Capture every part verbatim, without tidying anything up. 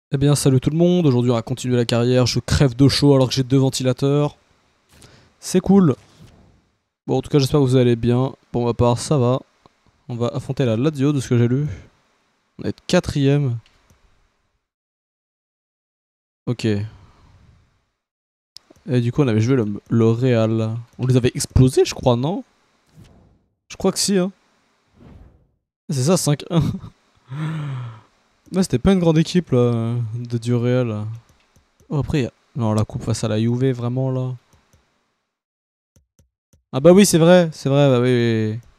Eh bien salut tout le monde, aujourd'hui on va continuer la carrière, je crève de chaud alors que j'ai deux ventilateurs. C'est cool. Bon en tout cas j'espère que vous allez bien, pour ma part ça va. On va affronter la Lazio de ce que j'ai lu. On va être quatrième. Ok. Et du coup on avait joué le, le Real. On les avait explosés je crois, non? Je crois que si hein. C'est ça cinq un. Ouais c'était pas une grande équipe là, de du Real. Oh après y a... Non la coupe face à la Juve vraiment là. Ah bah oui c'est vrai, c'est vrai, bah oui, oui, oui.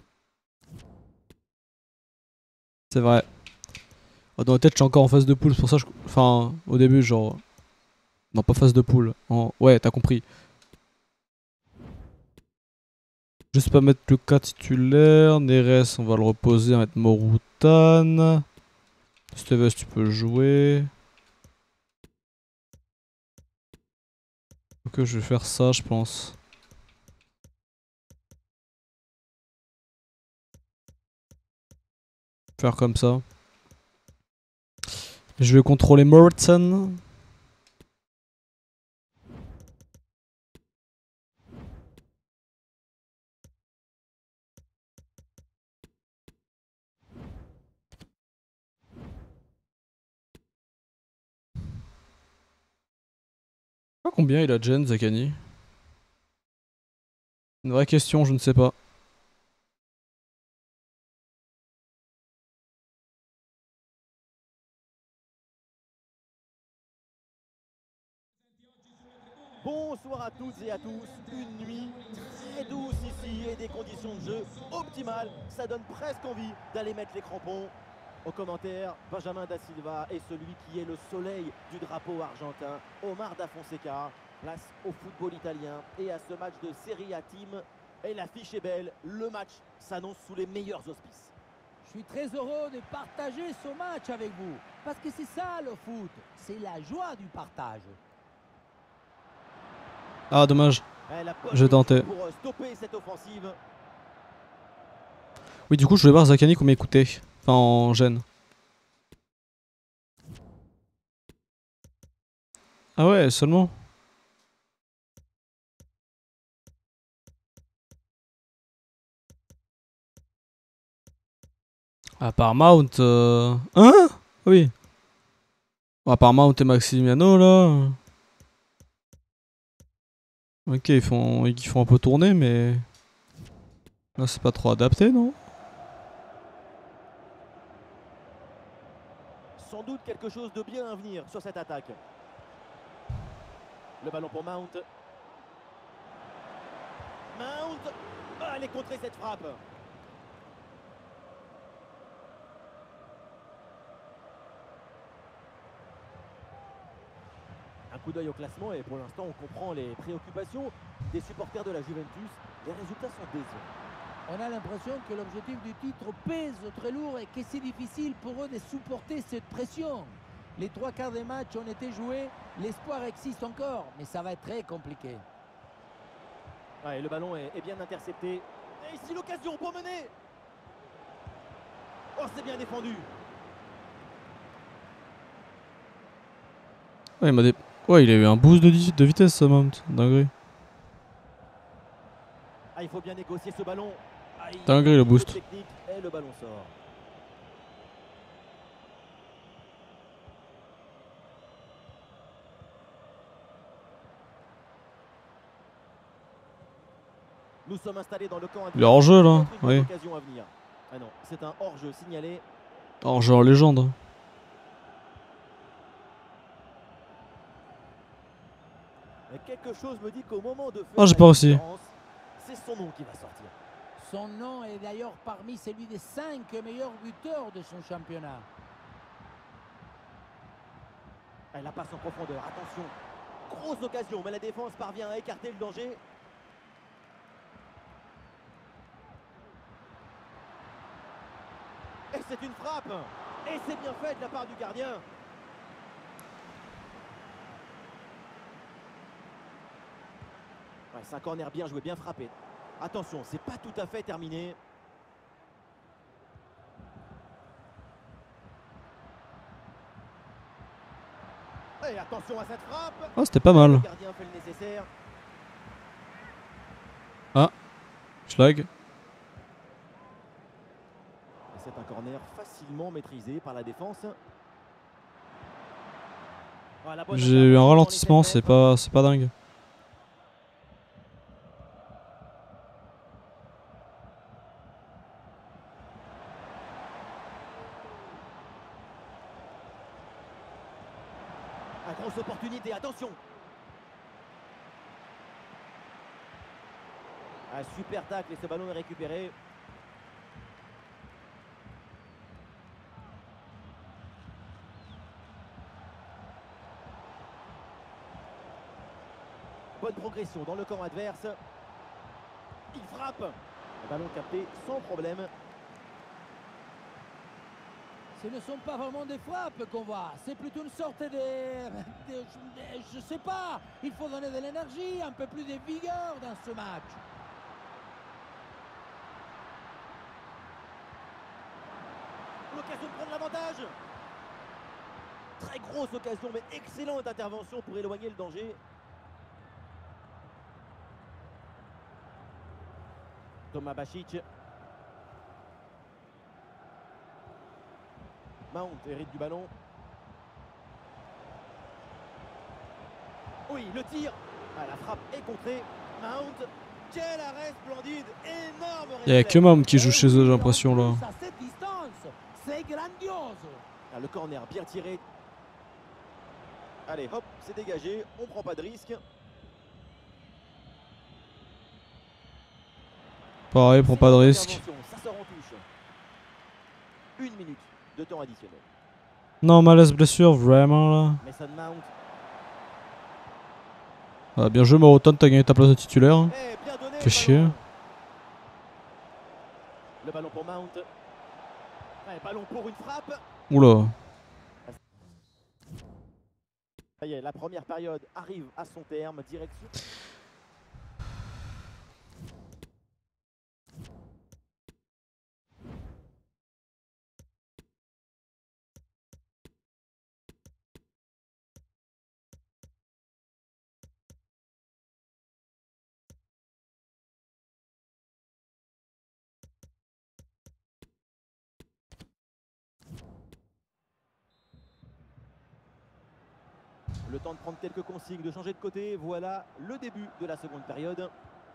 C'est vrai. Oh, dans la tête, je suis encore en phase de poule, c'est pour ça que je... Enfin, au début, genre... Non, pas phase de poule. En... Ouais, t'as compris. Juste pas mettre le cas titulaire. Neres, on va le reposer, on va mettre Morutan. Steves, tu peux jouer. Ok, je vais faire ça, je pense. Faire comme ça. Je vais contrôler Morutan. Pas combien il a Gen, Zakani? Une vraie question, je ne sais pas. Bonsoir à toutes et à tous, une nuit très douce ici et des conditions de jeu optimales, ça donne presque envie d'aller mettre les crampons. Au commentaire, Benjamin da Silva est celui qui est le soleil du drapeau argentin, Omar da Fonseca, place au football italien et à ce match de Serie A Team. Et l'affiche est belle, le match s'annonce sous les meilleurs auspices. Je suis très heureux de partager ce match avec vous, parce que c'est ça le foot, c'est la joie du partage. Ah, dommage. Je tentais. Pour stopper cette offensive. Oui, du coup, je voulais voir Zakani combien il coûtait. Enfin, en Gen. Ah ouais, seulement. À part Mount... Euh... Hein? Oui. À part Mount et Maximiano, là... Ok, ils font, ils font un peu tourner, mais... Là, c'est pas trop adapté, non? Sans doute quelque chose de bien à venir sur cette attaque. Le ballon pour Mount. Mount. Ah, elle est contrée cette frappe. Un coup d'œil au classement et pour l'instant on comprend les préoccupations des supporters de la Juventus. Les résultats sont décevants. On a l'impression que l'objectif du titre pèse très lourd et que c'est difficile pour eux de supporter cette pression. Les trois quarts des matchs ont été joués, l'espoir existe encore, mais ça va être très compliqué. Ouais, le ballon est, est bien intercepté. Et ici l'occasion pour mener. Oh, c'est bien défendu. Ouais, il m'a dé... Ouais, il a eu un boost de, de vitesse, ça, Mount. Dinguerie. Ah, il faut bien négocier ce ballon. Ah, Dinguerie, le boost. Technique et le ballon sort. Nous sommes installés dans le camp. Il est hors-jeu, là. Oui. À venir. Ah non, c'est un hors-jeu signalé. Hors-jeu en légende. Mais quelque chose me dit qu'au moment de faire Ah, j'ai pas aussi. C'est son nom qui va sortir. Son nom est d'ailleurs parmi celui des cinq meilleurs buteurs de son championnat. Elle la passe en profondeur, attention. Grosse occasion, mais la défense parvient à écarter le danger. Et c'est une frappe. Et c'est bien fait de la part du gardien. Ouais, c'est un corner bien joué, bien frappé. Attention, c'est pas tout à fait terminé. Et attention à cette frappe. Ah, c'était pas Le mal. gardien fait le nécessaire. Ah, schlag. Et c'est un corner facilement maîtrisé par la défense. Ah, la bonne J'ai eu un intervention dans les ralentissement, sept c'est mètres. pas, c'est pas dingue. Ah, grosse opportunité, attention. Un super tacle et ce ballon est récupéré. Bonne progression dans le camp adverse. Il frappe. Le ballon capté sans problème. Ce ne sont pas vraiment des frappes qu'on voit, c'est plutôt une sorte de, de- je, je sais pas, il faut donner de l'énergie, un peu plus de vigueur dans ce match. L'occasion de prendre l'avantage. Très grosse occasion, mais excellente intervention pour éloigner le danger. Thomas Bašić. Mount hérite du ballon. Oui, le tir. Ah, la frappe est contrée. Mount. Quel arrêt splendide. Énorme Il y a réflexe. que Mom qui joue chez eux, j'ai l'impression là. À cette distance, c'est grandiose. Ah, le corner bien tiré. Allez, hop, c'est dégagé. On prend pas de risque. Pareil, prend pas de risque. Intervention, ça sort en touche. Une minute de temps additionnel. Non, malaise blessure, vraiment là. Mason Mount. Ah, bien joué, Moroton, t'as gagné ta place de titulaire. hein. Eh, bien donné, Fais le chier. ballon. Le ballon pour Mount. Eh, ballon pour une frappe. Oula. Ça y est, la première période arrive à son terme. Direction. Le temps de prendre quelques consignes, de changer de côté. Voilà le début de la seconde période.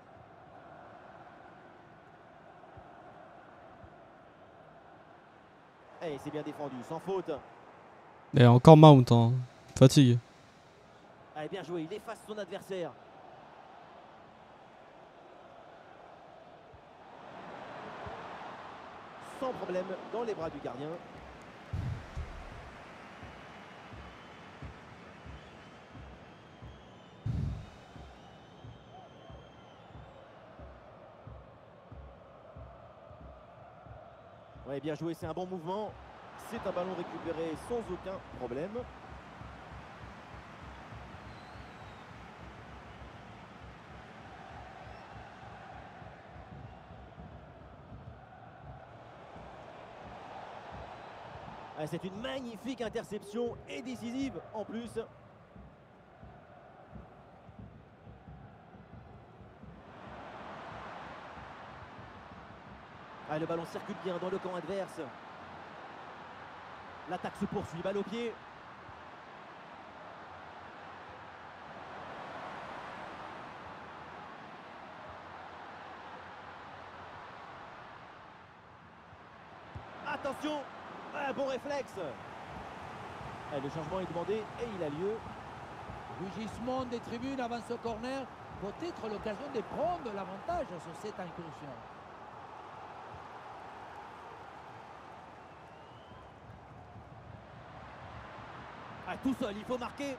Et c'est bien défendu, sans faute. Et encore Mount, hein. Fatigue. Allez, bien joué, il efface son adversaire. Sans problème dans les bras du gardien. Ouais, bien joué, c'est un bon mouvement. C'est un ballon récupéré sans aucun problème. Ah, c'est une magnifique interception et décisive en plus. Ah, le ballon circule bien dans le camp adverse. L'attaque se poursuit, balle au pied. Attention, un bon réflexe. Ah, le changement est demandé et il a lieu. Rugissement des tribunes avant ce corner, peut-être l'occasion de prendre l'avantage sur cette incursion. Ah, tout seul, il faut marquer.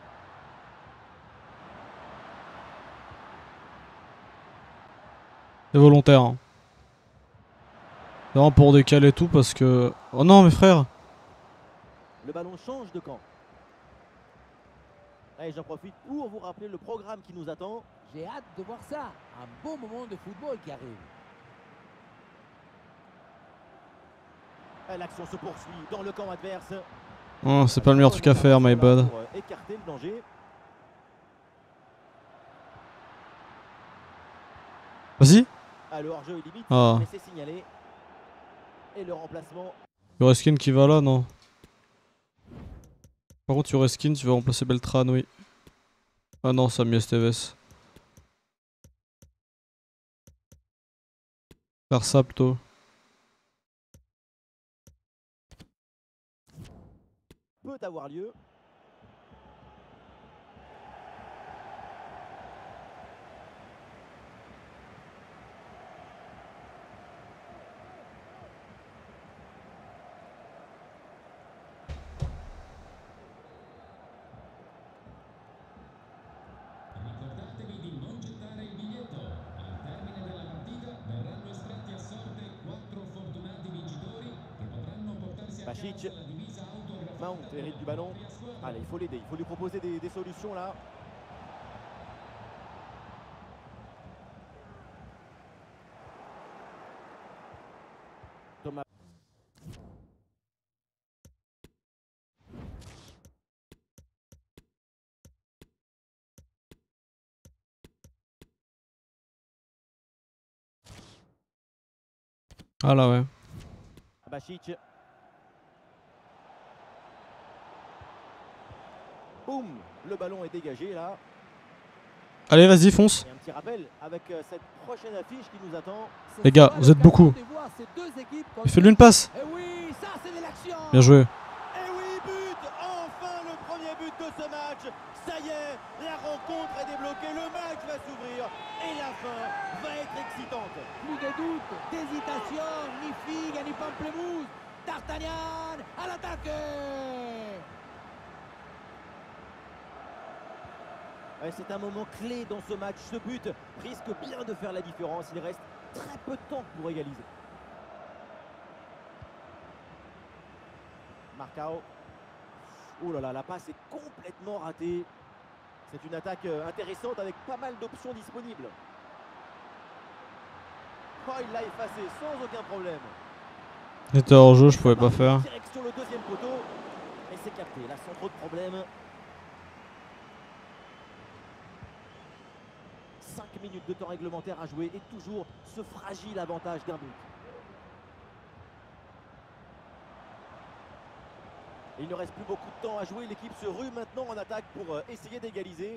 C'est volontaire. Hein. C'est vraiment pour décaler tout parce que... Oh non, mes frères. Le ballon change de camp. Allez, j'en profite pour vous rappeler le programme qui nous attend. J'ai hâte de voir ça, un beau moment de football qui arrive. L'action se poursuit dans le camp adverse. Oh, c'est pas le meilleur truc à faire, my bad. Pour écarter le danger. Ah, le hors-jeu est limite, Ah. mais c'est signalé. Et le remplacement. Yoreskin qui va là, non? Par contre, Yoreskin, tu veux remplacer Beltran, oui. Ah non, Sami Esteves. Faire ça plutôt. Peut avoir lieu. Ricordatevi di non gettare il biglietto. Al termine della partita verranno estratti a sorte quattro fortunati vincitori che potranno portarsi a Bašić. casa la divisa autografata. Mount hérite du ballon. Allez, il faut l'aider, il faut lui proposer des, des solutions là. Thomas. Ah là, ouais. Bašić. Boum, le ballon est dégagé là. Allez, vas-y, fonce. Et un petit rappel avec euh, cette prochaine affiche qui nous attend. Les gars, vous êtes beaucoup. Fais-lui une passe. Et oui, ça c'est de l'action. Bien joué. Et oui, but. Enfin le premier but de ce match. Ça y est, la rencontre est débloquée, le match va s'ouvrir et la fin va être excitante. Plus de doute, d'hésitation, ni figue ni pamplemousse. D'Artagnan à l'attaque. Ouais, c'est un moment clé dans ce match. Ce but risque bien de faire la différence. Il reste très peu de temps pour égaliser. Marcao. Oh là là, la passe est complètement ratée. C'est une attaque intéressante avec pas mal d'options disponibles. Oh, il l'a effacé sans aucun problème. Il était hors jeu, je pouvais pas faire. Direct sur le deuxième poteau. Et c'est capté, là sans trop de problème. cinq minutes de temps réglementaire à jouer et toujours ce fragile avantage d'un but. Et il ne reste plus beaucoup de temps à jouer. L'équipe se rue maintenant en attaque pour essayer d'égaliser.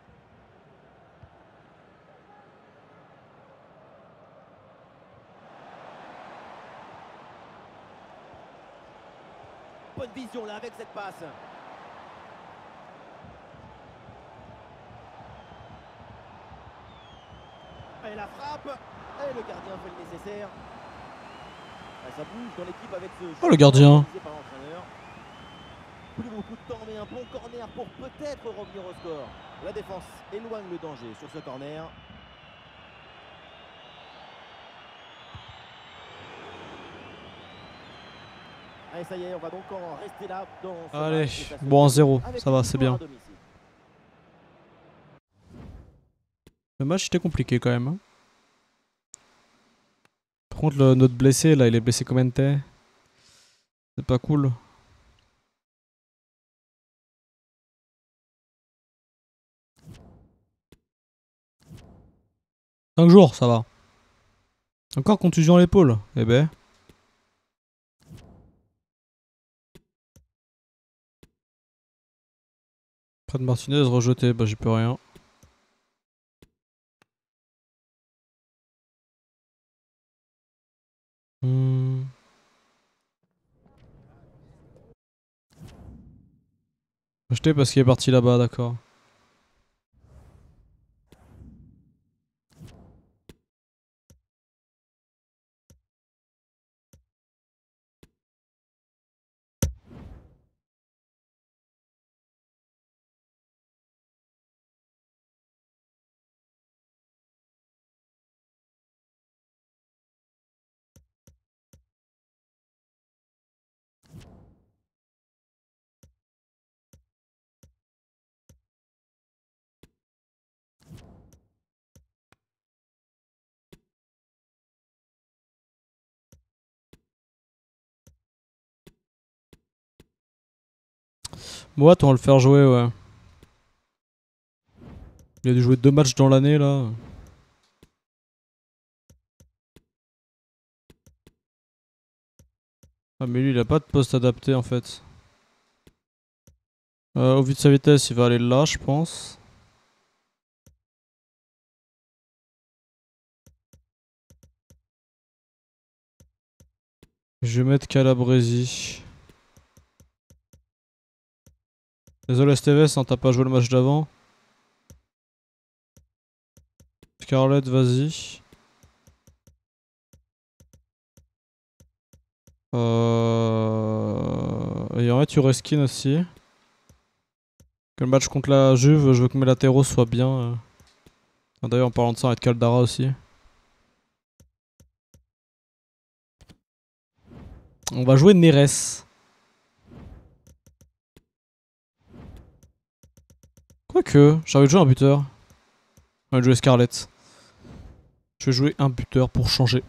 Bonne vision là avec cette passe. Et la frappe. Et le gardien fait le nécessaire. Ah, ça bouge dans l'équipe avec ce... Oh, le gardien. Par l'entraîneur. Plus beaucoup de temps, mais un bon corner pour peut-être revenir au score. La défense éloigne le danger sur ce corner. Allez, ça y est, on va donc en rester là dans ce Allez, match, et ça se bon, un zéro, avec ça va, une c'est victoire bien. à domicile. Le match était compliqué quand même. Hein. Par contre, le, notre blessé, là, il est blessé combien de temps? C'est pas cool. cinq jours, ça va. Encore contusion à l'épaule. Eh ben. Fred Martinez rejeté, bah j'y peux rien. Hmm. Rejeté parce qu'il est parti là-bas, d'accord. Moi, on va le faire jouer, ouais. Il a dû jouer deux matchs dans l'année là. Ah mais lui il a pas de poste adapté en fait. Euh, au vu de sa vitesse il va aller là je pense. Je vais mettre Calabresi. Désolé Esteves, hein, t'as pas joué le match d'avant. Scarlett, vas-y. Euh... Et en fait, Ureskin aussi. Que le match contre la Juve, je veux que mes latéraux soient bien. euh. Ah, d'ailleurs, en parlant de ça, on va être Caldara aussi. On va jouer Neres. Quoique, j'ai envie de jouer un buteur. On va jouer Scarlett. Je vais jouer un buteur pour changer.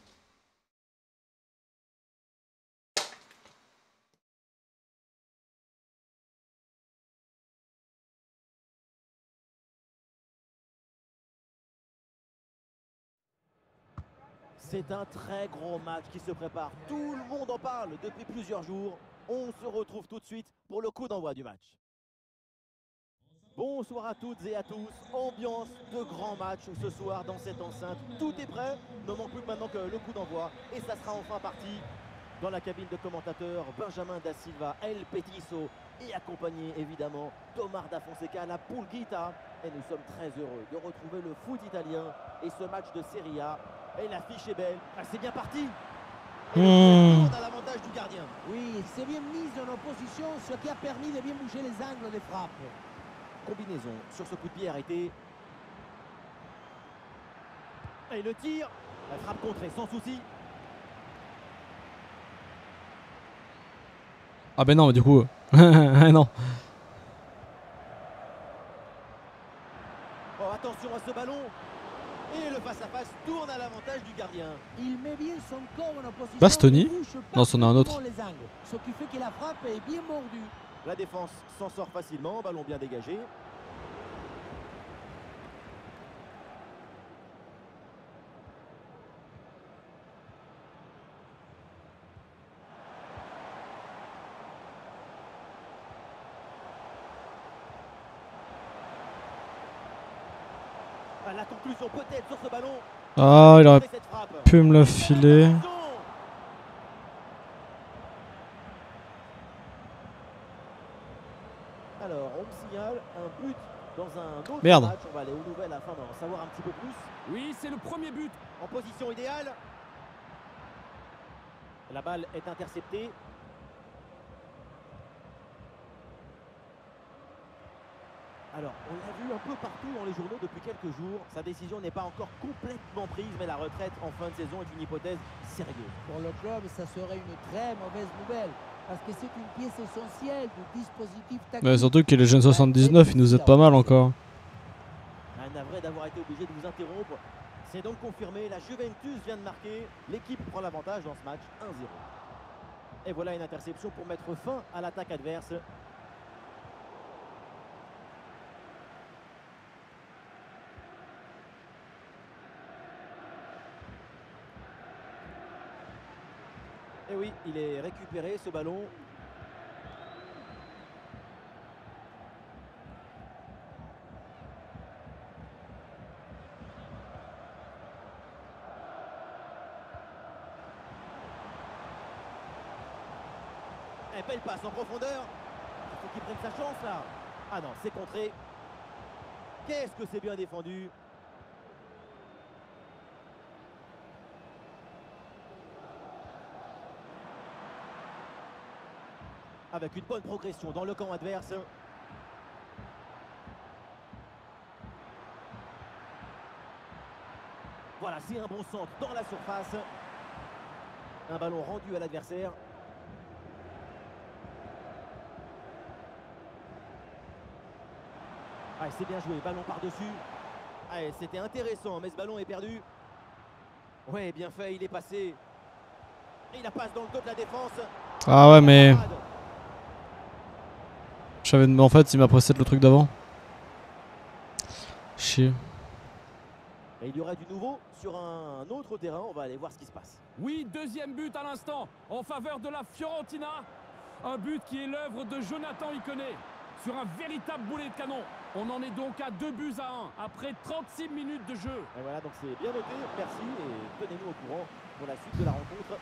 C'est un très gros match qui se prépare. Tout le monde en parle depuis plusieurs jours. On se retrouve tout de suite pour le coup d'envoi du match. Bonsoir à toutes et à tous. Ambiance de grand match ce soir dans cette enceinte. Tout est prêt. Ne manque plus que maintenant que le coup d'envoi. Et ça sera enfin parti. Dans la cabine de commentateurs, Benjamin da Silva, El Petiso et accompagné évidemment d'Omar da Fonseca, la Pulguita. Et nous sommes très heureux de retrouver le foot italien et ce match de Serie A. Et l'affiche est belle. Ah, c'est bien parti. Et Mmh. on a l'avantage du gardien. Oui, c'est bien mise en opposition, ce qui a permis de bien bouger les angles des frappes. Combinaison sur ce coup de pied arrêté. Et le tir. La frappe contrée sans souci. Ah ben non, mais du coup... non. Oh, attention à ce ballon. Et le face-à-face tourne à l'avantage du gardien. Il met bien son corps en opposition. Bastoni? et bouge Non, c'en a un autre. parfaitement les angles, ce qui fait que la frappe est bien mordue. La défense s'en sort facilement, ballon bien dégagé. Ah, la conclusion peut-être sur ce ballon. Ah, il aurait Cette frappe. pu me le filer. Alors, on me signale un but dans un autre Merde. match. On va aller aux nouvelles afin d'en savoir un petit peu plus. Oui, c'est le premier but. En position idéale. La balle est interceptée. Alors, on l'a vu un peu partout dans les journaux depuis quelques jours. Sa décision n'est pas encore complètement prise, mais la retraite en fin de saison est une hypothèse sérieuse. Pour le club, ça serait une très mauvaise nouvelle. Parce que c'est une pièce essentielle du dispositif tactique. Mais surtout que les jeunes soixante-dix-neuf, ils nous aident pas mal encore. Un navré d'avoir été obligé de vous interrompre. C'est donc confirmé, la Juventus vient de marquer. L'équipe prend l'avantage dans ce match un zéro. Et voilà une interception pour mettre fin à l'attaque adverse. Et oui, il est récupéré ce ballon. Et belle passe en profondeur. Il faut qu'il prenne sa chance là. Ah non, c'est contré. Qu'est-ce que c'est bien défendu. Avec une bonne progression dans le camp adverse. Voilà, c'est un bon centre dans la surface. Un ballon rendu à l'adversaire. Ah, c'est bien joué, ballon par-dessus. Ah, c'était intéressant, mais ce ballon est perdu. Ouais, bien fait, il est passé. Et la passe dans le dos de la défense. Ah ouais, mais... Je savais... En fait, il m'a précédé le truc d'avant. Chier. Et il y aura du nouveau sur un autre terrain. On va aller voir ce qui se passe. Oui, deuxième but à l'instant en faveur de la Fiorentina. Un but qui est l'œuvre de Jonathan Ikoné sur un véritable boulet de canon. On en est donc à deux buts à un après trente-six minutes de jeu. Et voilà, donc c'est bien noté. Merci et tenez-nous au courant pour la suite de la rencontre.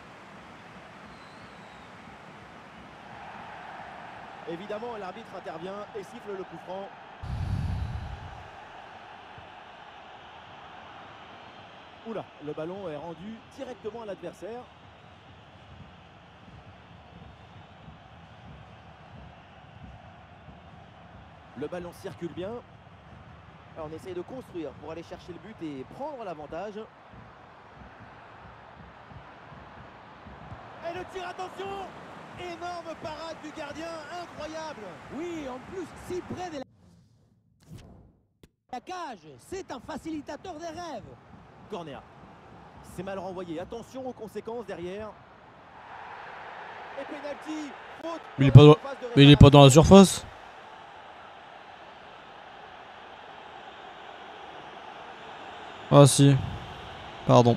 Évidemment, l'arbitre intervient et siffle le coup franc. Oula, le ballon est rendu directement à l'adversaire. Le ballon circule bien. Alors on essaye de construire pour aller chercher le but et prendre l'avantage. Et le tir, attention! Énorme parade du gardien, incroyable! Oui, en plus, si près de la, la cage, c'est un facilitateur des rêves. Corner. C'est mal renvoyé. Attention aux conséquences derrière. Et penalty. Faute. Mais il est pas dans, mais il est pas dans la surface. Ah si. Pardon.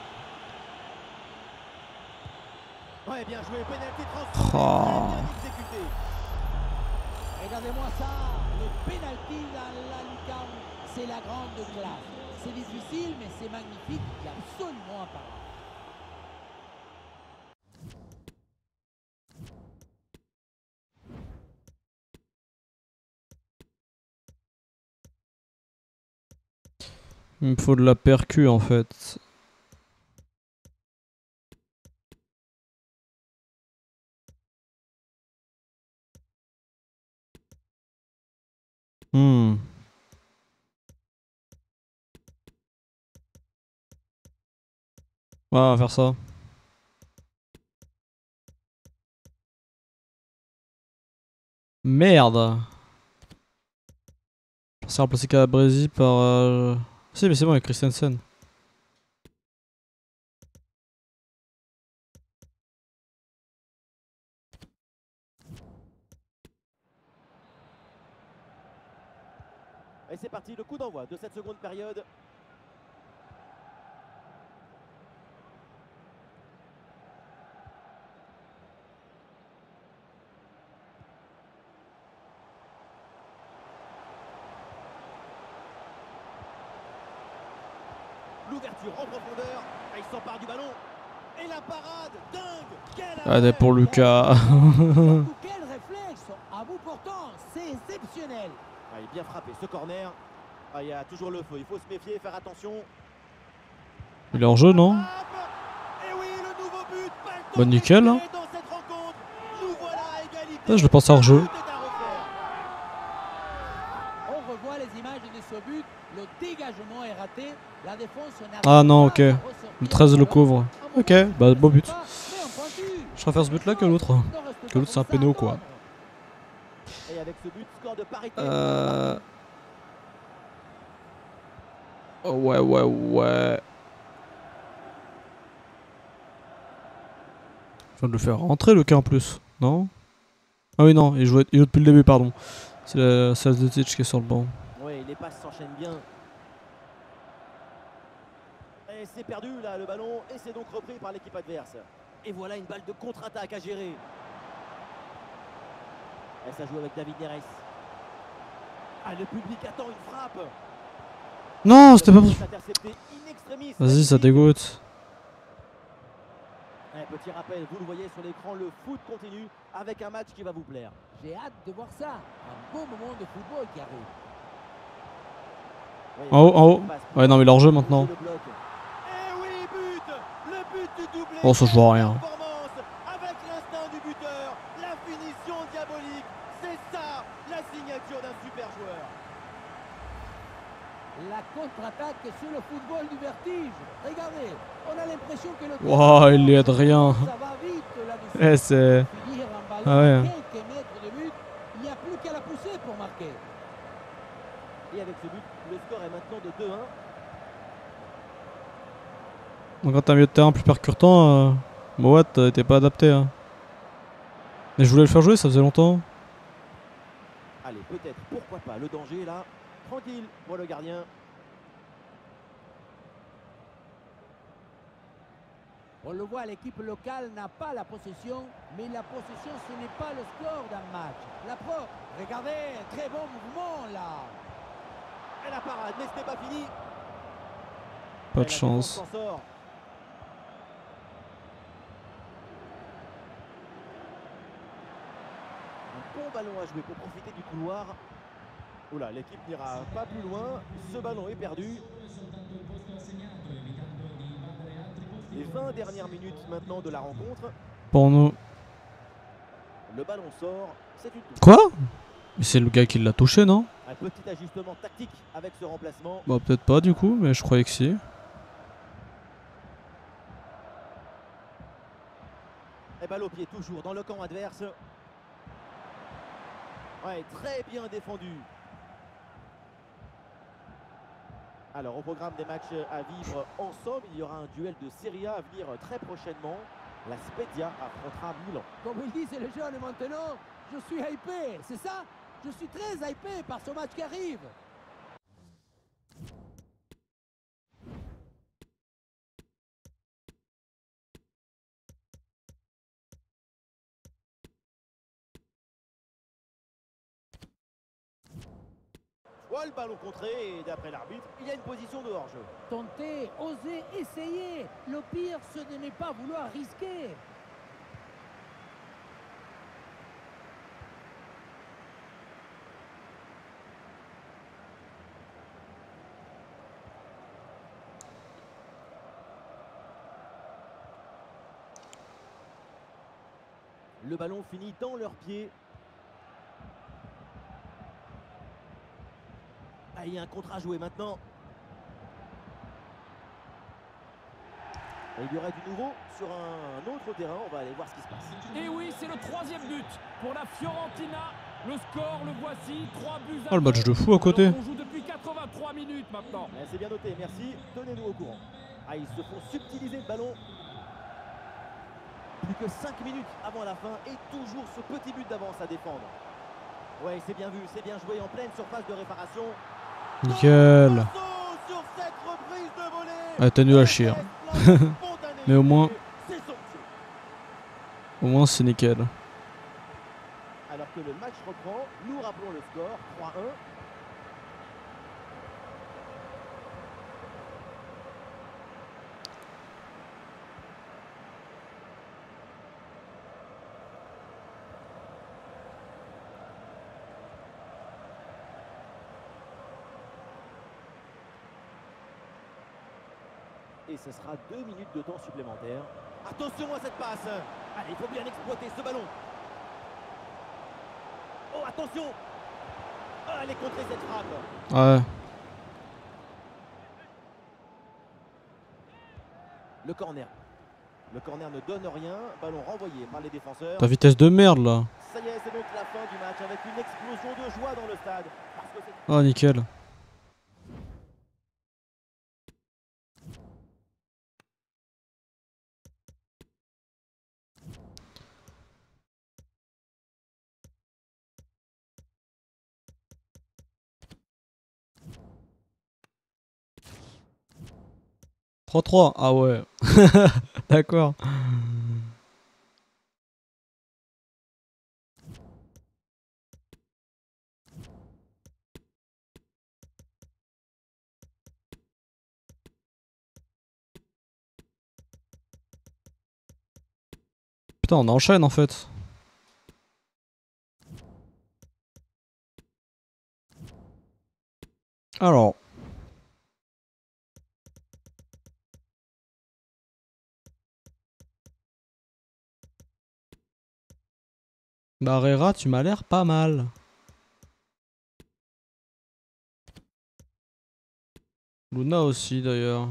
Ouais, bien joué. Penalty transformé. Oh. Bien exécuté. Regardez-moi ça, le penalty dans la lucarne, c'est la grande classe. C'est difficile, mais c'est magnifique, il est absolument imparable. Il me faut de la percu en fait. Hmm. Ouais, on va faire ça. Merde. Je pensais remplacer Calabresi par... Euh... Si mais c'est bon avec Christensen. Et c'est parti, le coup d'envoi de cette seconde période. L'ouverture en profondeur. Et il s'empare du ballon. Et la parade, dingue. Quel Allez pour Lucas. Surtout quel réflexe, à bout portant, c'est exceptionnel. Ah, il est bien frappé ce corner. Ah, il y a toujours le feu, il faut se méfier, faire attention. Il est en jeu non? Et oui, le nouveau but. Bah nickel hein. Dans cette rencontre, nous voilà à égalité. Ah, je le pense en jeu. Tout est à refaire. On revoit les images de ce but, le dégagement est raté, la défense n'a Ah non, pas ok. à ressortir Le treize le couvre. Ok, bah beau but. Mais en pointu. Je préfère ce but là que l'autre. Que l'autre c'est un péno quoi. Et avec ce but, score de parité. Euh... Oh, ouais, ouais, ouais. Je viens de le faire rentrer le cas en plus, non? Ah oui, non, il jouait, il joue depuis le début, pardon. C'est la Salzetić qui est sur le banc. Oui, les passes s'enchaînent bien. Et c'est perdu là le ballon et c'est donc repris par l'équipe adverse. Et voilà une balle de contre-attaque à gérer. Et ça joue avec David Neres. Ah, le public attend une frappe. Non, c'était pas pour... Intercepté in extremis. Vas-y, ça dégoûte. Un petit rappel, vous le voyez sur l'écran, le foot continue avec un match qui va vous plaire. J'ai hâte de voir ça, un beau moment de football qui arrive. Oui, En haut, en haut. passe. Ouais, non, mais leur jeu maintenant. Le bloc. Et oui, but. Le but du doublé. Oh, ça se voit rien. Performance avec l'instinct du buteur, la finition diabolique. C'est ça, la signature d'un super joueur. La contre-attaque sur le football du vertige. Regardez, on a l'impression que le... Wow, il lui aide rien. Ça va vite là-dessus. Eh, c'est... Finir un ballon Ah ouais. à quelques mètres de but, il n'y a plus qu'à la pousser pour marquer. Et avec ce but, le score est maintenant de deux un. Donc quand t'as un milieu de terrain plus percutant, euh... Moat euh, était pas adapté. Hein. Mais je voulais le faire jouer, ça faisait longtemps. Allez, peut-être, pourquoi pas, le danger là. Tranquille pour le gardien. On le voit, l'équipe locale n'a pas la possession, mais la possession, ce n'est pas le score d'un match. La preuve, regardez, très bon mouvement là. Et la parade, mais ce n'est pas fini. Pas Et de la chance. défense s'en sort. Un bon ballon à jouer pour profiter du couloir. Oula, l'équipe n'ira pas plus loin. Ce ballon est perdu. Les vingt dernières minutes maintenant de la rencontre. Pour nous. Le ballon sort. C'est une touche. Quoi? Mais c'est le gars qui l'a touché, non? Un petit ajustement tactique avec ce remplacement. Bah peut-être pas du coup, mais je croyais que si. Et balle au pied toujours dans le camp adverse. Ouais, très bien défendu. Alors au programme des matchs à vivre ensemble, il y aura un duel de Serie A à venir très prochainement. La Spezia affrontera Milan. Comme il dit, c'est le jeune maintenant. Je suis hypé, c'est ça? Je suis très hypé par ce match qui arrive. Soit le ballon contré et d'après l'arbitre, il y a une position de hors-jeu. Tenter, oser, essayer. Le pire, ce de ne pas vouloir risquer. Le ballon finit dans leurs pieds. Ah, il y a un contre à jouer maintenant. Et il y aurait du nouveau sur un autre terrain. On va aller voir ce qui se passe. Et oui, c'est le troisième but pour la Fiorentina. Le score, le voici, trois buts à Oh le match deux. de fou à côté. Alors, on joue depuis quatre-vingt-trois minutes maintenant. Eh, c'est bien noté, merci. Tenez-nous au courant. Ah, ils se font subtiliser le ballon. Plus que cinq minutes avant la fin et toujours ce petit but d'avance à défendre. Ouais, c'est bien vu, c'est bien joué en pleine surface de réparation. Nickel. Marceau sur cette reprise de volée. Ah, t'as nul à chier. Mais au moins, C'est somptueux. au moins c'est nickel. Alors que le match reprend, nous rappelons le score trois un. Et ce sera deux minutes de temps supplémentaire. Attention à cette passe. Allez, il faut bien exploiter ce ballon. Oh, attention. Ah, elle est contrée cette frappe. Ouais. Le corner. Le corner ne donne rien. Ballon renvoyé par les défenseurs. Ta vitesse de merde là. Ça y est, c'est donc la fin du match avec une explosion de joie dans le stade. Parce que c'est... Oh nickel. trois trois. Ah ouais. D'accord. Putain, on enchaîne en fait. Alors. Barrera, tu m'as l'air pas mal. Luna aussi d'ailleurs.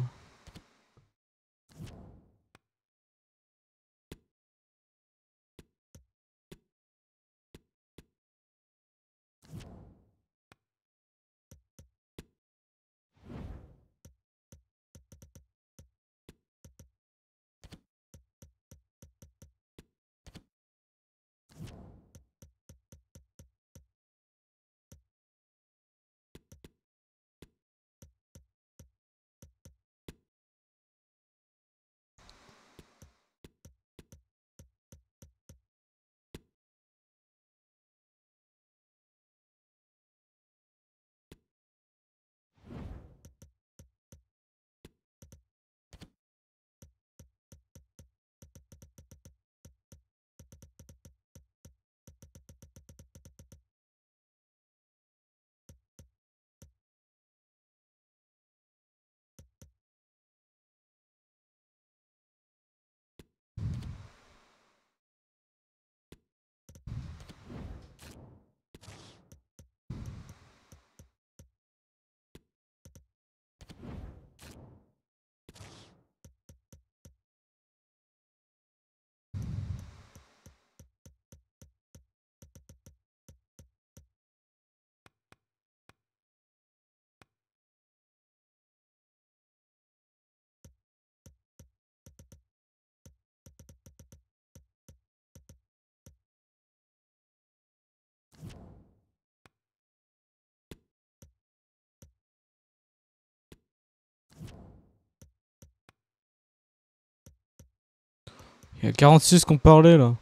Il y a quarante-six qu'on parlait là.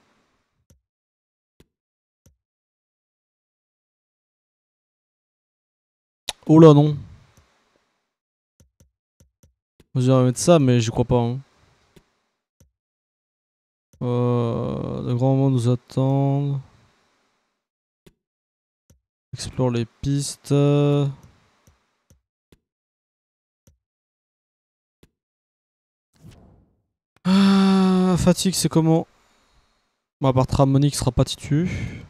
Oh là non. Je vais mettre ça mais j'y crois pas. Hein. Euh, de grands moments nous attendent. Explore les pistes. Ah, fatigue c'est comment? Bon, à part Tramonique sera pas titu.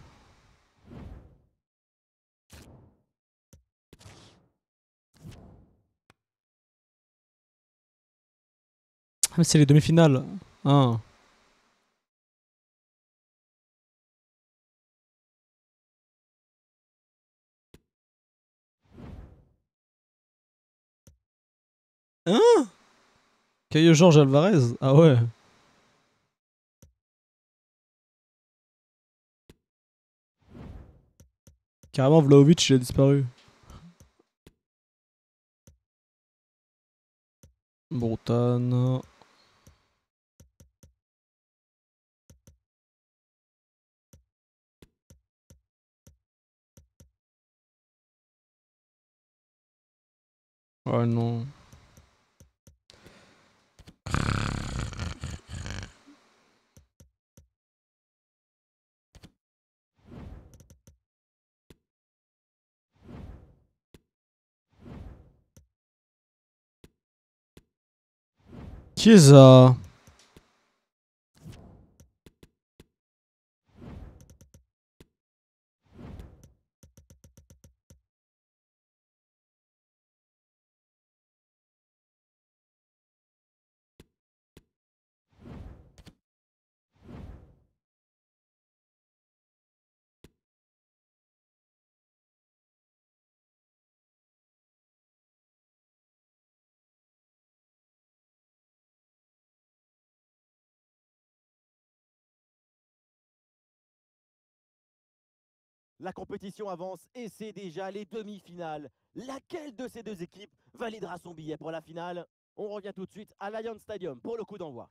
Ah, mais c'est les demi-finales. Ah. Hein? Caio Jorge Alvarez? Ah ouais. Carrément Vlahovic il a disparu. Bretagne. Ouais non. Chiesa. La compétition avance et c'est déjà les demi-finales. Laquelle de ces deux équipes validera son billet pour la finale? On revient tout de suite à l'Allianz Stadium pour le coup d'envoi.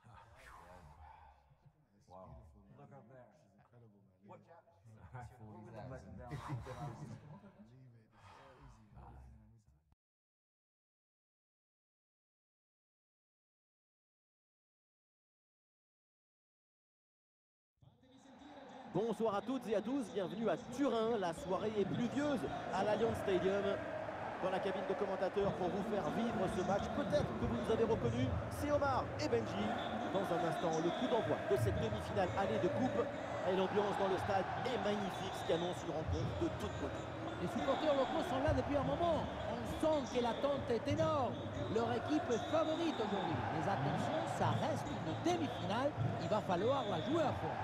Bonsoir à toutes et à tous, bienvenue à Turin. La soirée est pluvieuse à l'Allianz Stadium. Dans la cabine de commentateurs pour vous faire vivre ce match, peut-être que vous nous avez reconnus, c'est Omar et Benji. Dans un instant, le coup d'envoi de cette demi-finale allée de coupe. Et l'ambiance dans le stade est magnifique, ce qui annonce une rencontre de toute beauté. Les supporters locaux sont là depuis un moment. On sent que l'attente est énorme. Leur équipe est favorite aujourd'hui. Mais attention, ça reste une demi-finale. Il va falloir la jouer à fond.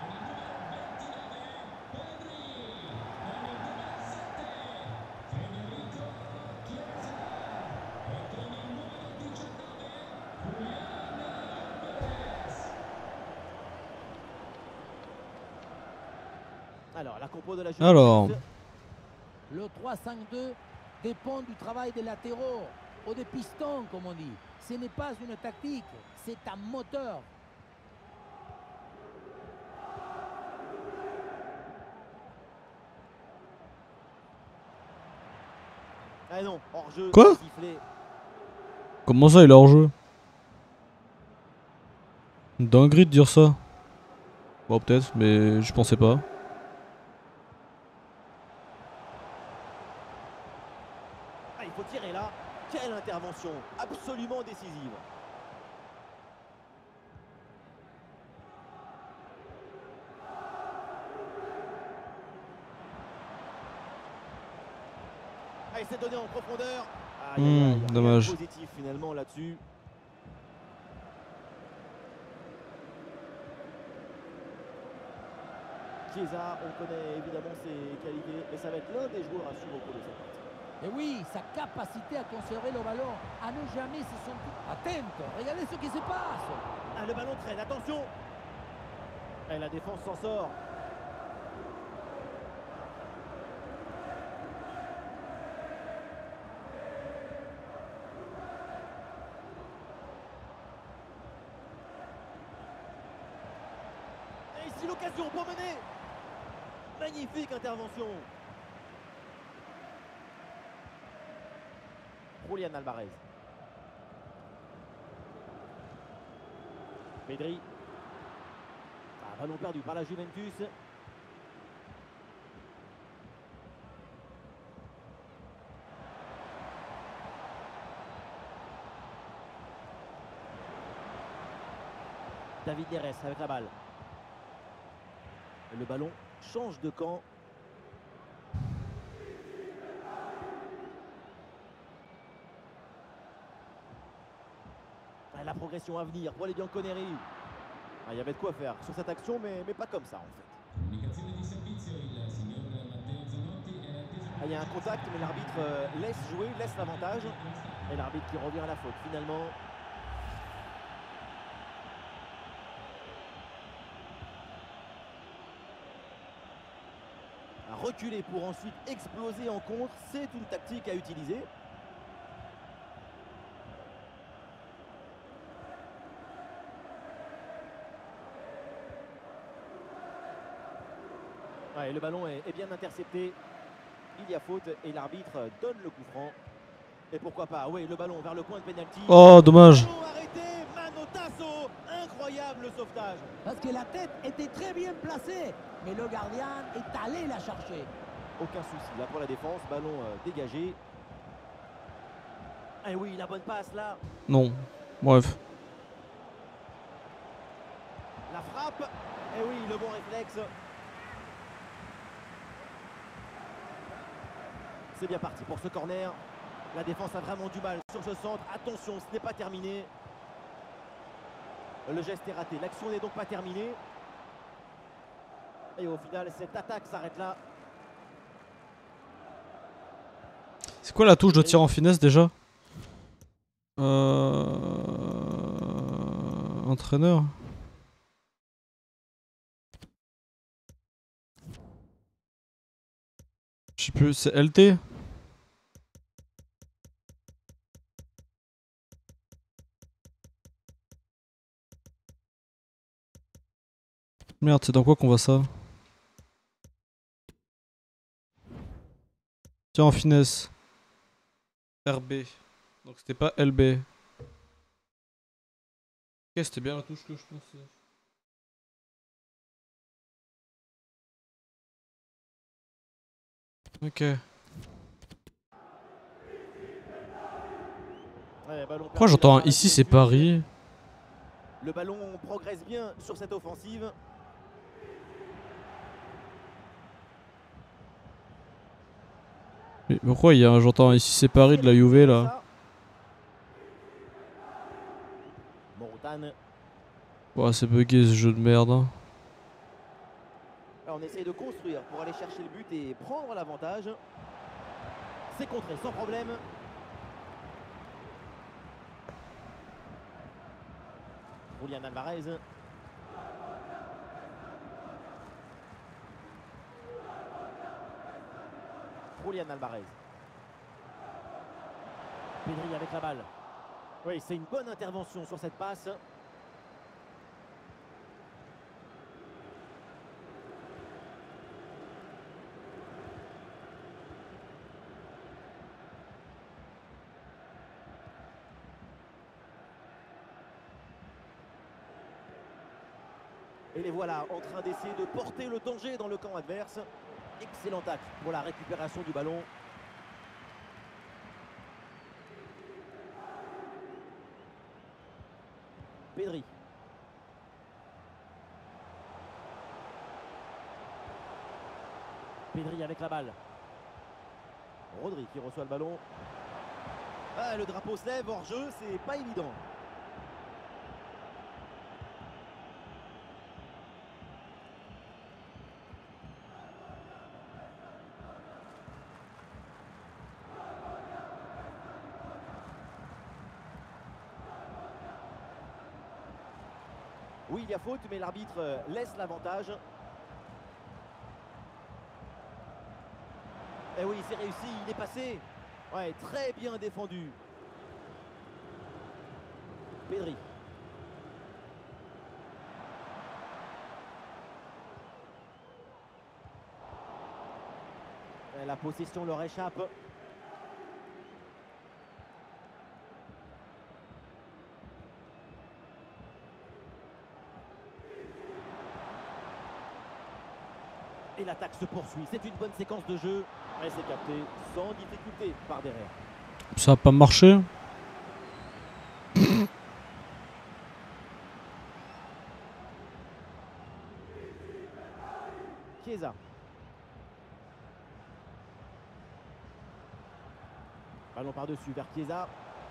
Alors, la compo de la Alors. Le trois cinq deux dépend du travail des latéraux ou des pistons, comme on dit. Ce n'est pas une tactique, c'est un moteur. Ah non, hors-jeu. Quoi? Sifflé. Comment ça il est hors jeu? Dinguerie de dire ça. Bon peut-être, mais je pensais pas. Ah, il faut tirer là. Quelle intervention absolument décisive. Ah, il s'est donné en profondeur. Aïe, aïe, Hmm, aïe, rien de dommage. positif finalement là-dessus. Chiesa, on connaît évidemment ses qualités, et ça va être l'un des joueurs à suivre au cours de cette partie. Et oui, sa capacité à conserver le ballon, à ne jamais se sentir... Attento, regardez ce qui se passe. Ah, le ballon traîne, attention. Et la défense s'en sort. voici l'occasion pour mener. Magnifique intervention. Julián Alvarez. Pedri. Ah, ballon perdu par la Juventus. David Neres avec la balle. Le ballon change de camp. La progression à venir pour les Bianconeri. Ah, il y avait de quoi faire sur cette action, mais, mais pas comme ça en fait. Ah, il y a un contact, mais l'arbitre euh, laisse jouer, laisse l'avantage. Et l'arbitre qui revient à la faute finalement. À reculer pour ensuite exploser en contre, c'est une tactique à utiliser. Ouais, le ballon est, est bien intercepté. Il y a faute et l'arbitre donne le coup franc. Et pourquoi pas, oui, le ballon vers le point de pénalty. Oh, dommage. Ballon arrêté, Manotasso. Incroyable sauvetage. Parce que la tête était très bien placée, mais le gardien est allé la chercher. Aucun souci là pour la défense, ballon euh, dégagé. Et oui, la bonne passe là. Non. Bref. La frappe. Et oui, le bon réflexe. C'est bien parti pour ce corner. La défense a vraiment du mal sur ce centre. Attention, ce n'est pas terminé. Le geste est raté. L'action n'est donc pas terminée. Et au final, cette attaque s'arrête là. C'est quoi la touche de tir en finesse déjà? Euh... Entraîneur. Je sais plus, c'est L T? Merde, c'est dans quoi qu'on voit ça? Tiens, en finesse. R B. Donc c'était pas L B. Ok, c'était bien la touche que je pensais. Ok. Ouais, ballon Pourquoi perdu j'entends là par la ici c'est Juventus. Paris? Le ballon progresse bien sur cette offensive. Mais pourquoi il y a un j'entends ici c'est Paris de la Juve là? Montane. Ouais, c'est bugué ce jeu de merde. Hein. Alors, on essaye de construire pour aller chercher le but et prendre l'avantage. C'est contré sans problème. Julián Alvarez. Julián Alvarez. Pedri avec la balle. Oui, c'est une bonne intervention sur cette passe. Et les voilà en train d'essayer de porter le danger dans le camp adverse. Excellent tacle pour la récupération du ballon. Pedri. Pedri avec la balle. Rodri qui reçoit le ballon. Ah, le drapeau se lève hors jeu, c'est pas évident. Oui, il y a faute, mais l'arbitre laisse l'avantage. Et oui, c'est réussi, il est passé. Ouais, très bien défendu. Pedri. Et la possession leur échappe. Et l'attaque se poursuit. C'est une bonne séquence de jeu. Et c'est capté sans difficulté par derrière. Ça a pas marché. Chiesa. Ballon par-dessus vers Chiesa.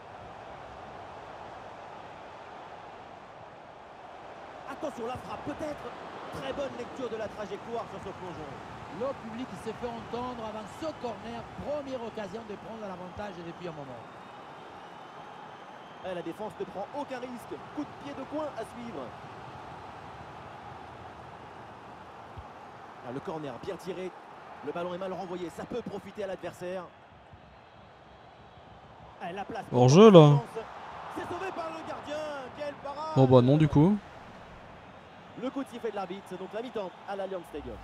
Attention, la frappe peut-être. Très bonne lecture de la trajectoire sur ce plongeon. Le public se fait entendre avant ce corner. Première occasion de prendre l'avantage depuis un moment. Et la défense ne prend aucun risque. Coup de pied de coin à suivre. Ah, le corner bien tiré. Le ballon est mal renvoyé. Ça peut profiter à l'adversaire. Ah, la place. Hors jeu là. C'est sauvé par le gardien. Quelle parade. Bon bah non du coup. Le coup de sifflet de l'arbitre, c'est donc la mi-temps à l'Allianz Stadium.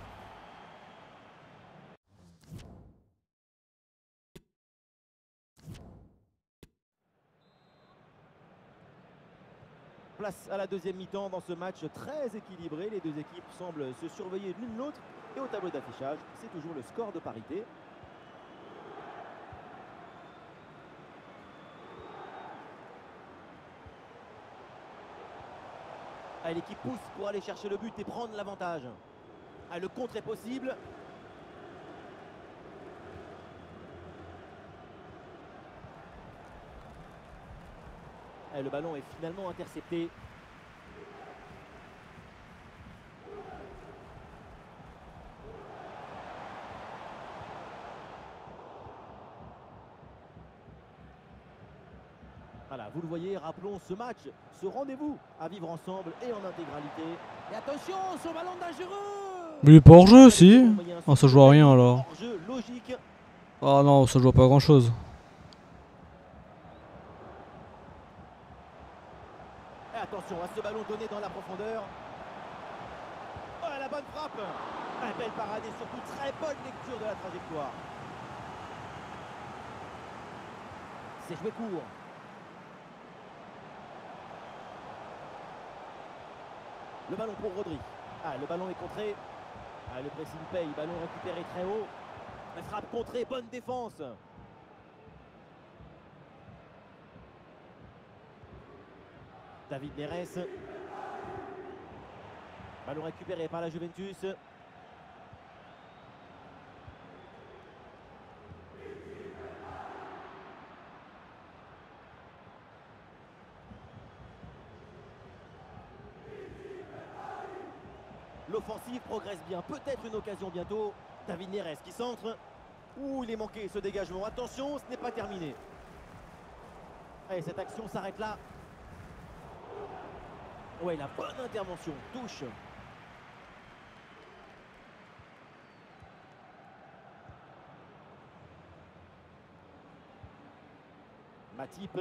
Place à la deuxième mi-temps dans ce match très équilibré. Les deux équipes semblent se surveiller l'une l'autre. Et au tableau d'affichage, c'est toujours le score de parité. Ah, l'équipe pousse pour aller chercher le but et prendre l'avantage. Ah, le contre est possible. Ah, le ballon est finalement intercepté. Voilà, vous le voyez, rappelons ce match, ce rendez-vous à vivre ensemble et en intégralité. Et attention, ce ballon dangereux. Mais il est pas hors jeu si. Ah ça joue à rien alors. Hors-jeu logique. Ah non, ça joue à pas grand chose. Et attention à ce ballon donné dans la profondeur. Oh, la bonne frappe. Un belle parade et surtout très bonne lecture de la trajectoire. C'est joué court. Le ballon pour Rodri. Ah, le ballon est contré. Ah, le pressing paye. Ballon récupéré très haut. La frappe contrée. Bonne défense. David Neres. Ballon récupéré par la Juventus. L'offensive progresse bien, peut-être une occasion bientôt. David Neres qui centre. Ouh, il est manqué ce dégagement. Attention, ce n'est pas terminé. Allez, cette action s'arrête là. Ouais, la bonne intervention, touche. Matip.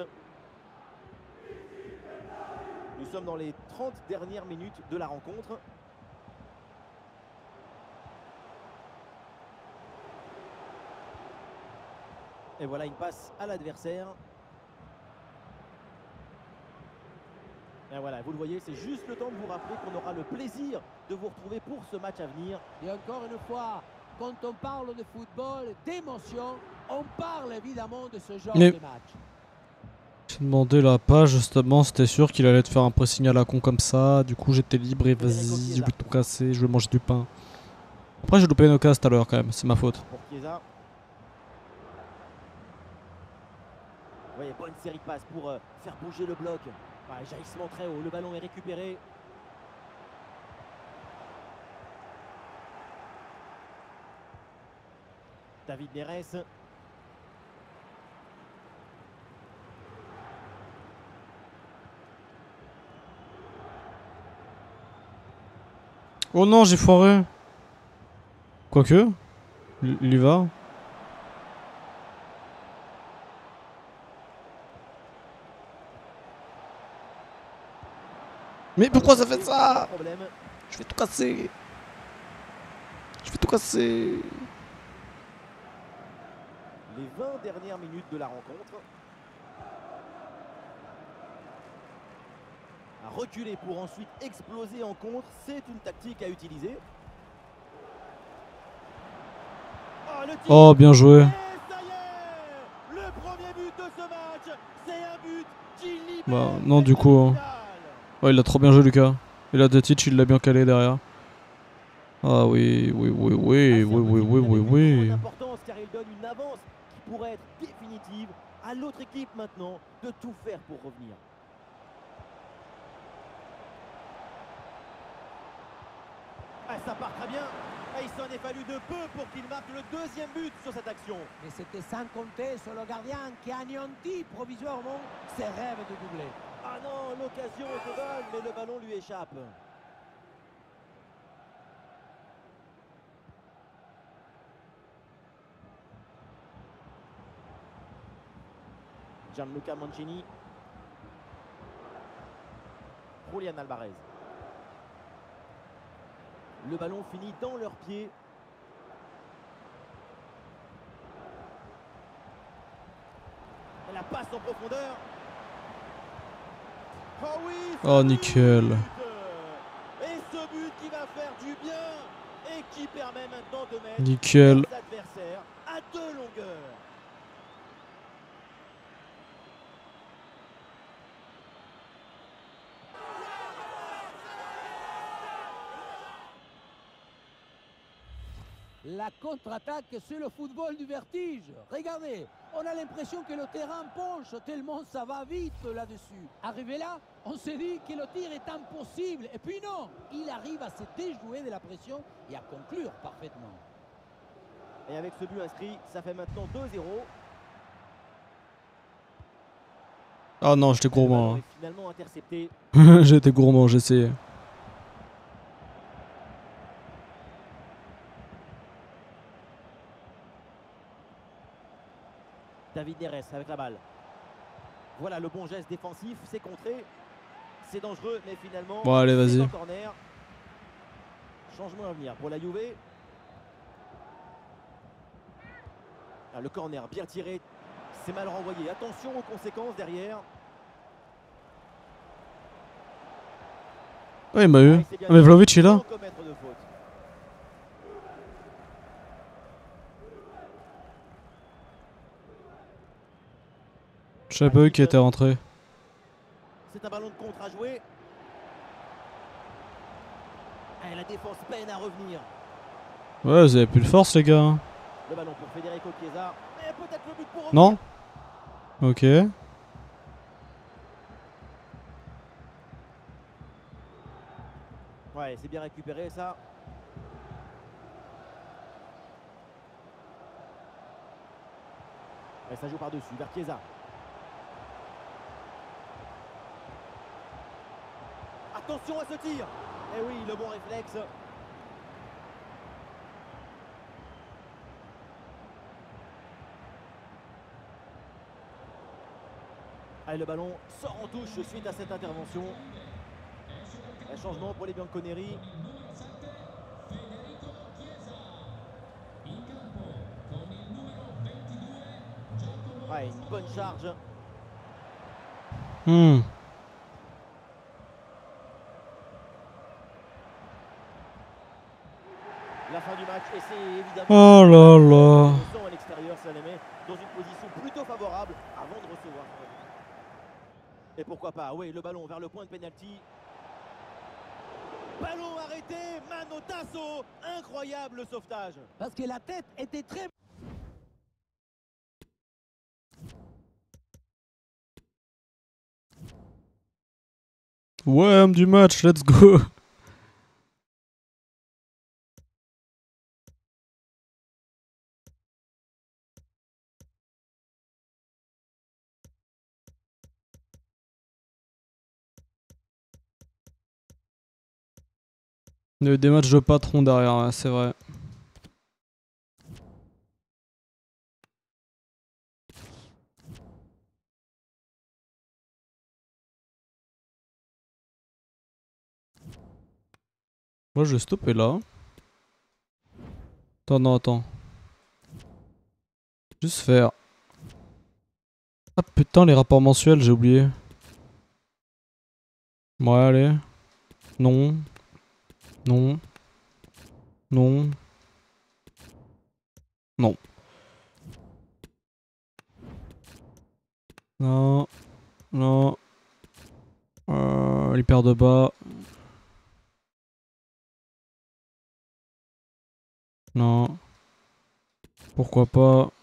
Nous sommes dans les trente dernières minutes de la rencontre. Et voilà une passe à l'adversaire. Et voilà, vous le voyez, c'est juste le temps de vous rappeler qu'on aura le plaisir de vous retrouver pour ce match à venir. Et encore une fois, quand on parle de football, d'émotion, on parle évidemment de ce genre Mais... de match. J'ai demandé la page justement, c'était sûr qu'il allait te faire un pressing à la con comme ça. Du coup j'étais libre et vas-y, je vais tout casser, je vais manger du pain. Après j'ai loupé une occasion tout à l'heure quand même, c'est ma faute. Pour Chiesa. Vous voyez, bonne série de passes pour euh, faire bouger le bloc. Ouais, jaillissement très haut, le ballon est récupéré. David Neres. Oh non, j'ai foiré. Quoique, il y va. Mais pourquoi ça fait ça? Je vais tout casser. Je vais tout casser. les vingt dernières minutes de la rencontre. À reculer pour ensuite exploser en contre, c'est une tactique à utiliser. Oh, le tir. Oh, bien joué. Et ça y est, le premier but de ce match, c'est un but qui libère. Bah, non, du coup. Hein. Ouais, il a trop bien joué, Lucas. Et là, Detic, il l'a bien calé derrière. Ah oui, oui, oui, oui, oui, oui, oui, oui, oui. Importance car il donne une avance qui pourrait être définitive. À l'autre équipe maintenant de tout faire pour revenir. Ah, ça part très bien. Et il s'en est fallu de peu pour qu'il marque le deuxième but sur cette action. Mais c'était sans compter sur le gardien qui a anéanti provisoirement ses rêves de doubler. Ah non, l'occasion était bonne, mais le ballon lui échappe. Gianluca Mancini. Julian Alvarez. Le ballon finit dans leurs pieds. Et la passe en profondeur. Oh oui, oh nickel. Et ce but qui va faire du bien et qui permet maintenant de mettre nickel. les adversaires à deux longueurs. La contre-attaque, c'est le football du vertige. Regardez, on a l'impression que le terrain penche tellement ça va vite là-dessus. Arrivé là, on s'est dit que le tir est impossible. Et puis non, il arrive à se déjouer de la pression et à conclure parfaitement. Et avec ce but inscrit, ça fait maintenant deux zéro. Ah non, j'étais gourmand. Hein. Finalement intercepté. J'étais gourmand, j'ai essayé. David Neres avec la balle. Voilà le bon geste défensif, c'est contré. C'est dangereux, mais finalement, bon, allez, vas-y. Corner. Changement à venir pour la Juve. Ah, le corner bien tiré. C'est mal renvoyé. Attention aux conséquences derrière. Ouais, il m'a eu. Ah, mais Vlahovic est là. Je savais pas eux qui était rentré. C'est un ballon de contre à jouer. Et la défense peine à revenir. Ouais, vous avez plus de force, les gars. Le ballon pour Federico Chiesa. Et peut-être le but pour revenir. Non. Ok. Ouais, c'est bien récupéré ça. Et ça joue par-dessus, vers Chiesa. Attention à ce tir. Et oui, le bon réflexe. Allez, le ballon sort en touche suite à cette intervention. Un changement pour les Bianconeri. Ouais, une bonne charge. Hmm. La fin du match et c'est évidemment. Oh là là. À l'extérieur, ça les met dans une position plutôt favorable avant de recevoir. Et pourquoi pas, oui, le ballon vers le point de pénalty. Ballon arrêté, Manotasso, incroyable sauvetage. Parce que la tête était très... Ouais, homme du match, let's go. Il y a eu des matchs de patron derrière, ouais, c'est vrai. Moi je vais stopper là. Attends, non, attends. Juste faire. Ah putain, les rapports mensuels, j'ai oublié. Ouais, allez. Non. Non. Non. Non. Non. Non. Euh, l'hyper de bas. Non. Pourquoi pas.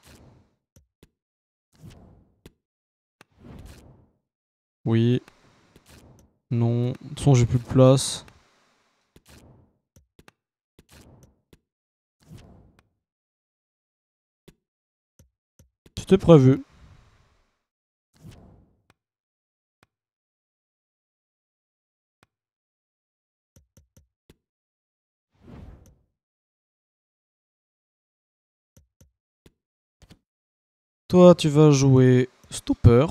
Oui. Non. De toute façon, j'ai plus de place. C'était prévu. Toi, tu vas jouer stopper.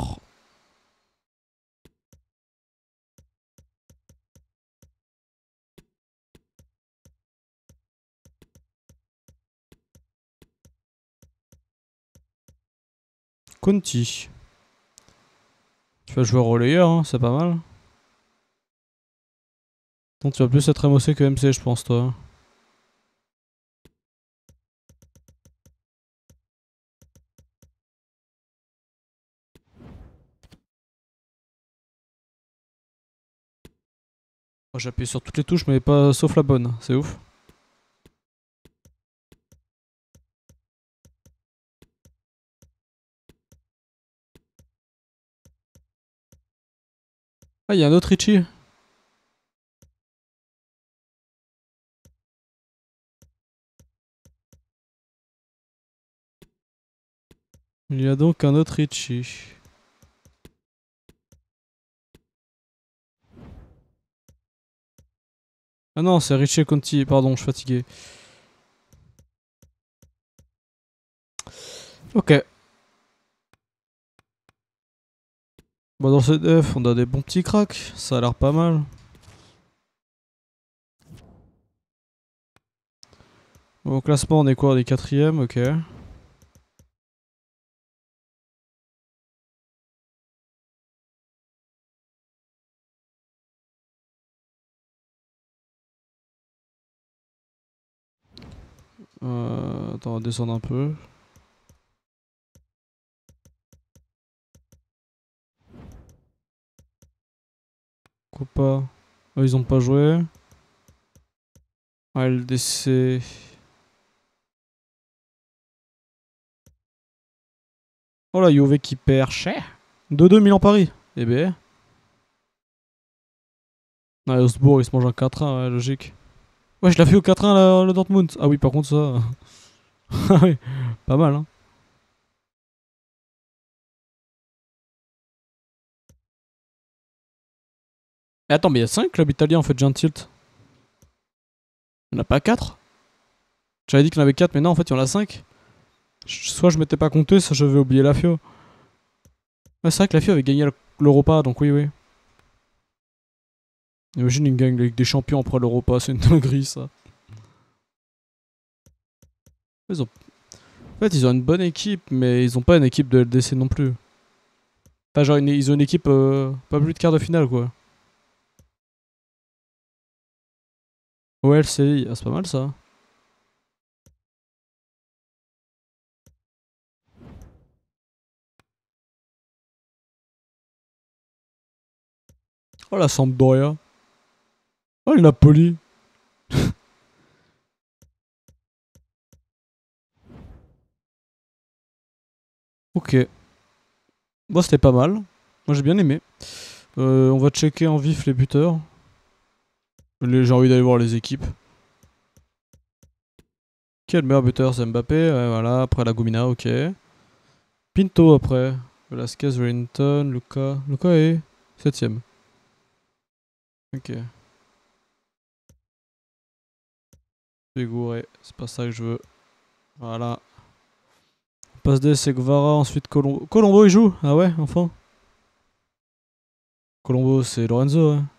Conti. Tu vas jouer relayeur, hein, c'est pas mal. Non, tu vas plus être M O C que M C, je pense, toi. Moi, j'appuie sur toutes les touches, mais pas sauf la bonne. C'est ouf. Ah, il y a un autre Richie. Il y a donc un autre Richie. Ah non, c'est Richie Conti. Pardon, je suis fatigué. Ok. Bon, dans ce def, on a des bons petits cracks. Ça a l'air pas mal. Au classement, on est quoi? On est quatrième, ok. Euh, attends, on va descendre un peu. Pourquoi pas? Eux, ils ont pas joué. Ah, L D C. Oh la Juve qui perd cher. deux deux Milan Paris. Eh ben. Ah, Osbourg, il se mange un quatre un, ouais, logique. Ouais, je l'ai fait au quatre un là, le Dortmund. Ah oui, par contre, ça. Ah oui, pas mal, hein. Et attends, mais il y a cinq clubs italiens en fait, j'ai un tilt. Il n'y en a pas quatre. J'avais dit qu'il y en avait quatre, mais non, en fait, il y en a cinq. Soit je m'étais pas compté, soit j'avais oublié la Fio. Ouais, c'est vrai que la Fio avait gagné l'Europa, donc oui, oui. Imagine, ils gagnent avec des champions après l'Europa, c'est une dinguerie ça. Ils ont... En fait, ils ont une bonne équipe, mais ils ont pas une équipe de L D C non plus. Enfin, genre, une... ils ont une équipe euh... pas plus de quart de finale, quoi. O L C I, ah, c'est pas mal ça. Oh la Sampdoria. Oh le Napoli. Ok. Bon, c'était pas mal. Moi j'ai bien aimé. Euh, on va checker en vif les buteurs. Les- J'ai envie d'aller voir les équipes. Quel meilleur buteur? C'est Mbappé. Ouais, voilà. Après la Gomina, ok. Pinto après. Velasquez, Wellington, Luca. Luca est septième. Ok. Dégouré. C'est pas ça que je veux. Voilà. Passe D, c'est Guevara. Ensuite Colombo. Colombo il joue? Ah ouais, enfin. Colombo c'est Lorenzo, ouais.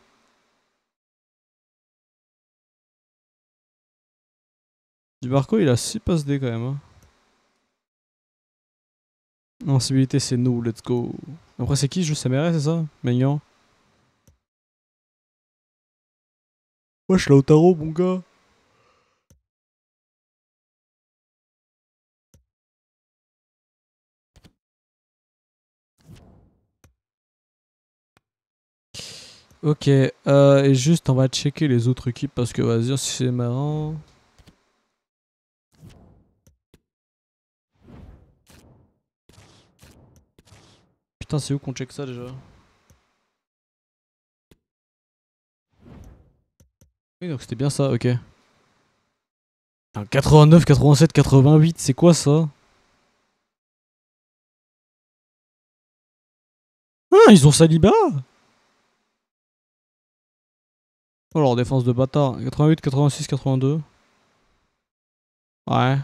Di Marco il a six passes D quand même, hein. Invincibilité, c'est nous, let's go. Après, c'est qui? Juste Sameret, c'est ça? Maignan. Wesh, Lautaro, mon gars. Ok, euh, et juste on va checker les autres équipes parce que vas-y, si c'est marrant. Putain, c'est où qu'on check ça déjà? Oui, donc c'était bien ça, ok. quatre-vingt-neuf, quatre-vingt-sept, quatre-vingt-huit, c'est quoi ça? Ah, ils ont Saliba! Oh, leur défense de bâtard. quatre-vingt-huit, quatre-vingt-six, quatre-vingt-deux. Ouais.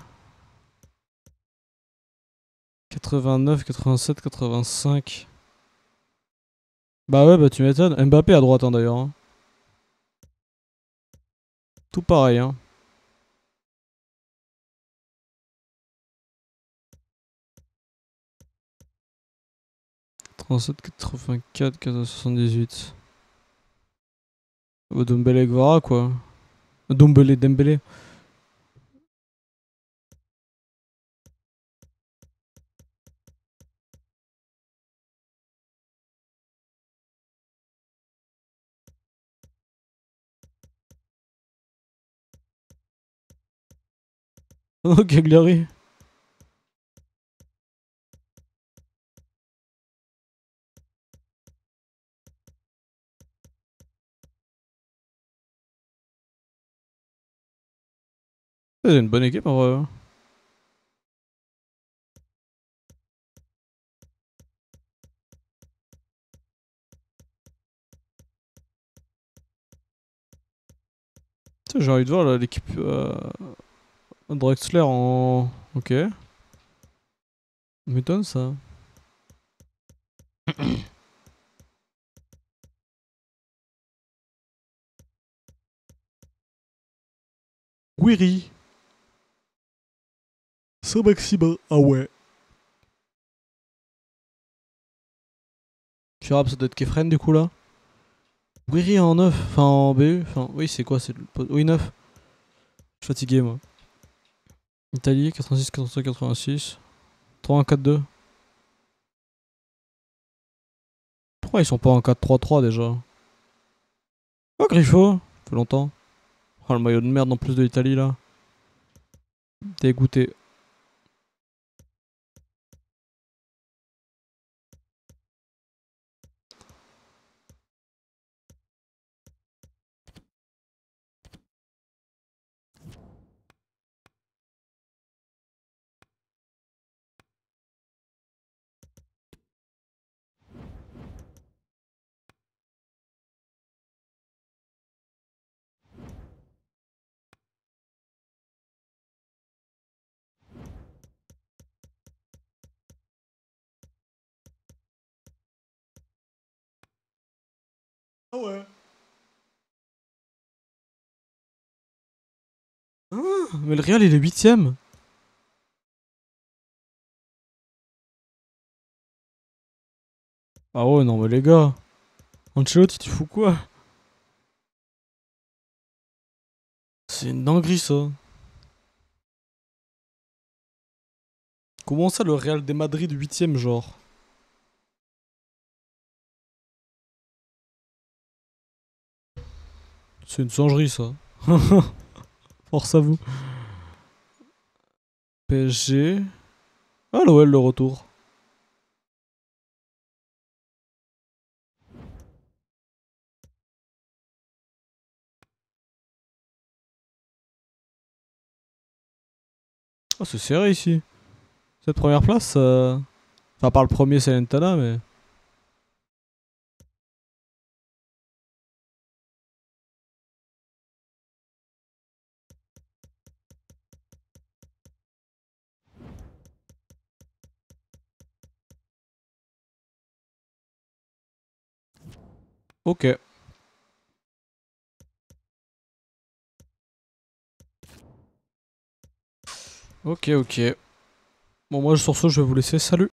quatre-vingt-neuf, quatre-vingt-sept, quatre-vingt-cinq. Bah ouais, bah tu m'étonnes. Mbappé à droite, hein, d'ailleurs. Hein. Tout pareil, hein. quatre-vingt-sept, quatre-vingt-quatre, quatre-vingt-dix-huit. soixante-dix-huit. Bah, Dembélé Gvara, quoi. Dembélé, Dembélé. Oh, Cagliari. C'est une bonne équipe en vrai. J'ai envie de voir là, l'équipe euh, Drexler en. Ok. M'étonne ça. Guiri. Saint-Maximin. Ah ouais. Chirab, ça doit être Kefren du coup là. Guiri en neuf. Enfin en B U. Enfin, oui, c'est quoi? C'est le. Oui, neuf. Je suis fatigué moi. Italie, quatre-vingt-six, quatre-vingt-cinq, quatre-vingt-six. trois un quatre deux. Pourquoi ils sont pas en quatre trois trois déjà? Oh, Griffo. Ça fait longtemps. Oh, le maillot de merde en plus de l'Italie là. Dégoûté. Ah ouais. Ah, mais le Real il est huitième. Ah ouais, non mais les gars. Ancelotti, tu fous quoi? C'est une dinguerie ça. Comment ça le Real de Madrid huitième genre? C'est une singerie ça. Force à vous. P S G. Ah l'O L le retour. Ah c'est serré ici. Cette première place, euh... enfin par le premier c'est Lentana mais... Ok. Ok ok. Bon moi sur ce je vais vous laisser, salut.